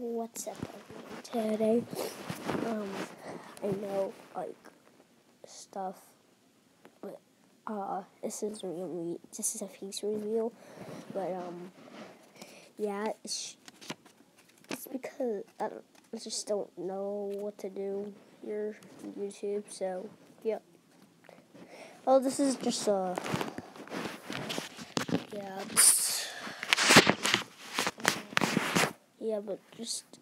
What's up, everyone? Today, I know, stuff, but, this is a face reveal, but, yeah, it's because I just don't know what to do here on YouTube, so, yeah. Oh, this is just, yeah, but just